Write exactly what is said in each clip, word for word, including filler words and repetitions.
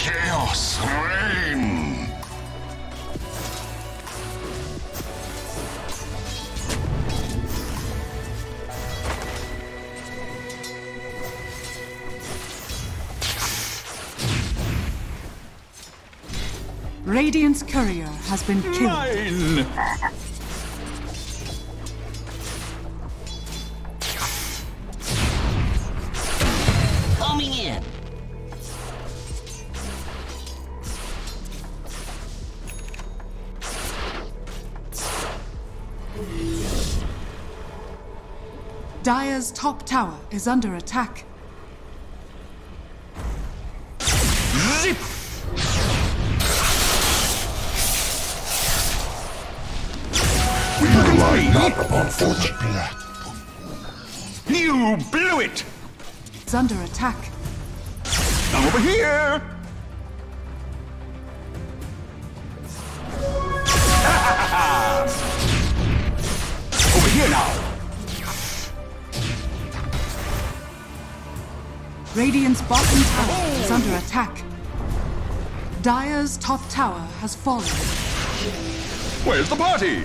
Chaos reign! Radiant's courier has been killed. Mine! Coming in. Dire's top tower is under attack. Zip! We rely not upon fortune. You blew it! It's under attack. Over here! Over here now! Radiant's bottom tower is under attack. Dire's top tower has fallen. Where's the party?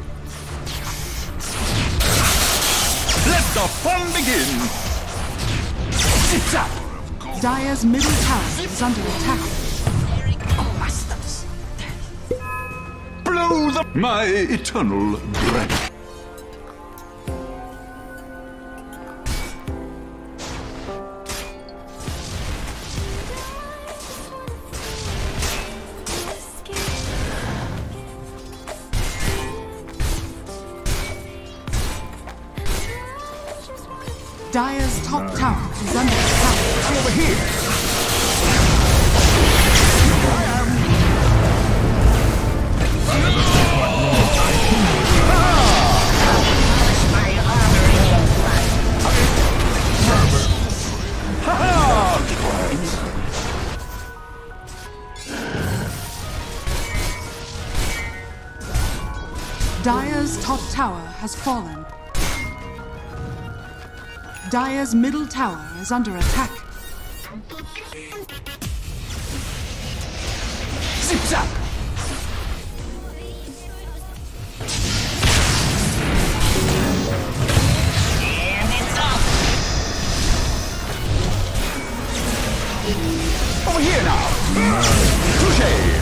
Let the fun begin! Zip-zap! Dire's middle tower is under attack. Blow the... My eternal breath. Dire's top tower is under attack. Over here! I am... Dire's top tower has fallen. Dire's middle tower is under attack. Zip-zap! And it's up. Over here now! Touché!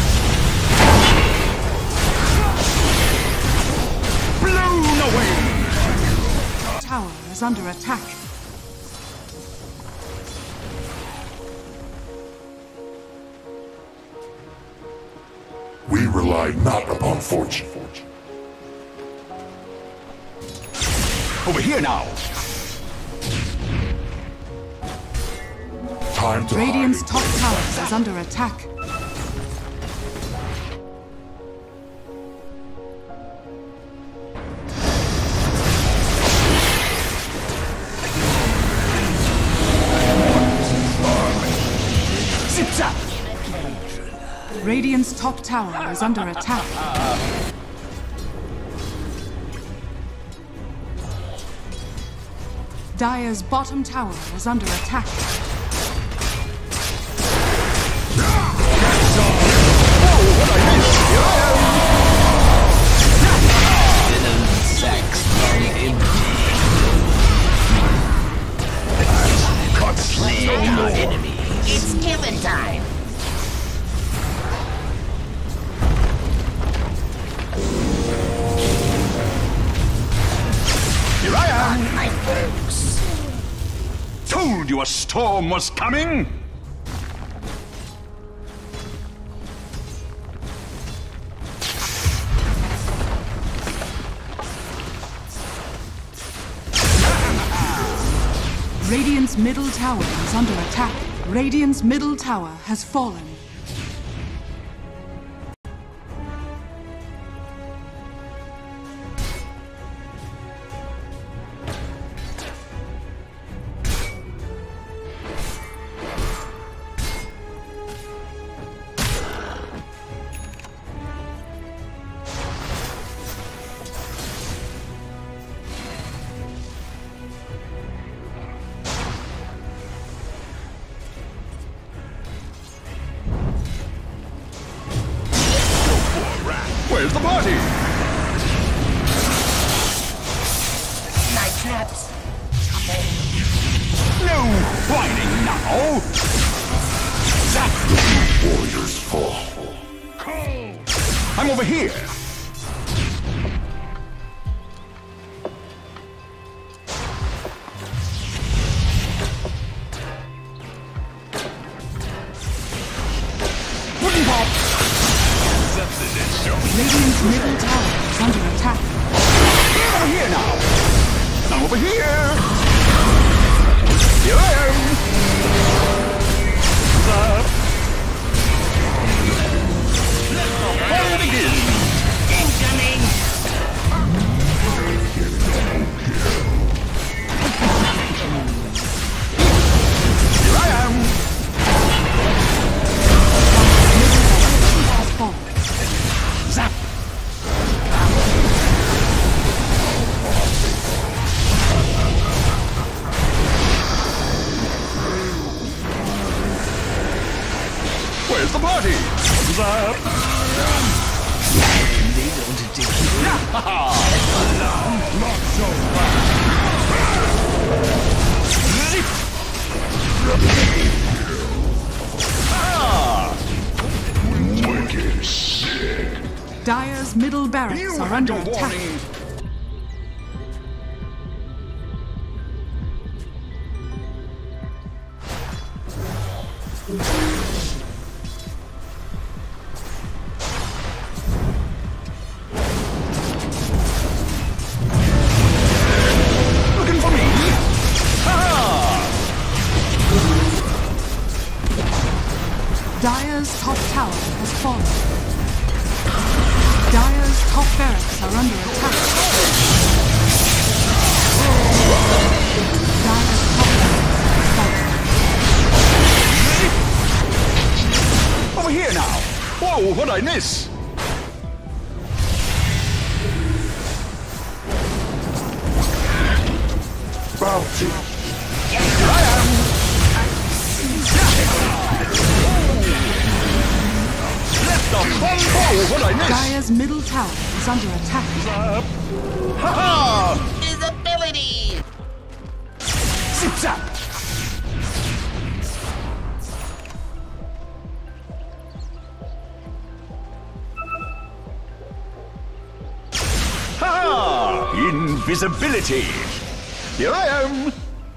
Blown away! Tower is under attack. We rely not upon fortune. Over here now! Time to Radiant's hide. top tower is under attack. Zip-zap! Radiant's top tower is under attack. Dire's bottom tower is under attack. Enemy. It's killing time. Here I am! My folks. Told you a storm was coming! Radiant's middle tower is under attack. Radiant's middle tower has fallen. Where's the party? Night traps. No whining now. Zap. Warriors fall. I'm over here. Wooden pop. Radiant's middle tower is under attack. Over here now. I'm over here. Here I am. Zap. Fun begins. Incoming. Here I am. Has fallen. Zap. Where's the party? Zap. They don't take you. Not so fast. Zip. Ah. Wicked sick. Dire's middle barracks You are had under your attack. warning. Looking for me? Ah! Dire's top tower has fallen. Dire's top barracks are under attack. Dire's top barracks has fallen. Over here now. Whoa, what'd I miss? Bounty. Here I am. Left the fun. Whoa, what'd I miss? Dire's middle tower is under attack. Zap. Ha ha! His ability. Zip zap. Ha! Invisibility. Here I am.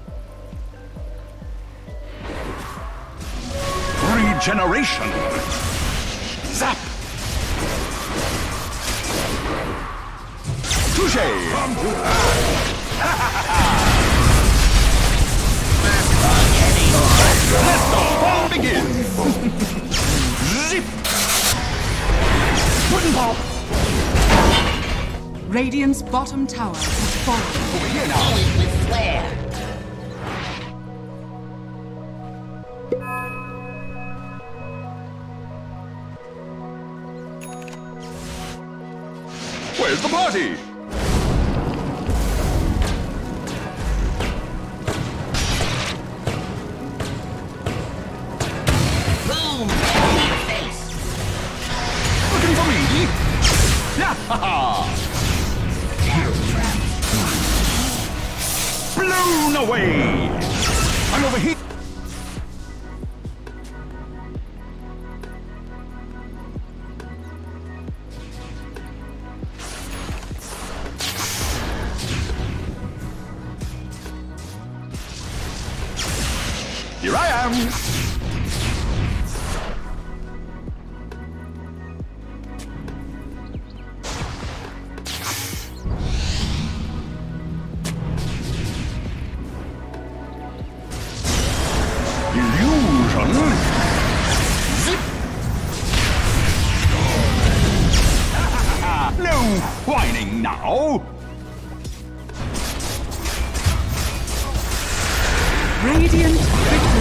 Regeneration. Zap. Touche. Let the fun begin. Zip. Wooden pop. Radiant's bottom tower has fallen. Over here now. Always with flair. Where's the party? Boom. Right in your face. Looking for me? Ha Blown away! I'm over here. Here I am. Illusion. Zip. No whining now. Radiant victory.